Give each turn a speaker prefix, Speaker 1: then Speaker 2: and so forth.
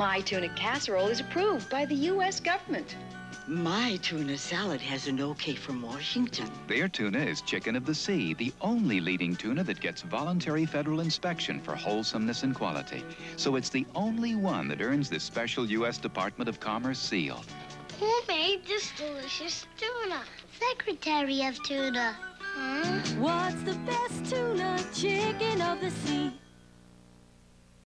Speaker 1: My tuna casserole is approved by the U.S. government.
Speaker 2: My tuna salad has an okay from Washington.
Speaker 3: Their tuna is chicken of the sea, the only leading tuna that gets voluntary federal inspection for wholesomeness and quality. So it's the only one that earns this special U.S. Department of Commerce seal.
Speaker 4: Who made this delicious tuna? Secretary of Tuna.
Speaker 5: What's the best tuna? Chicken of the sea.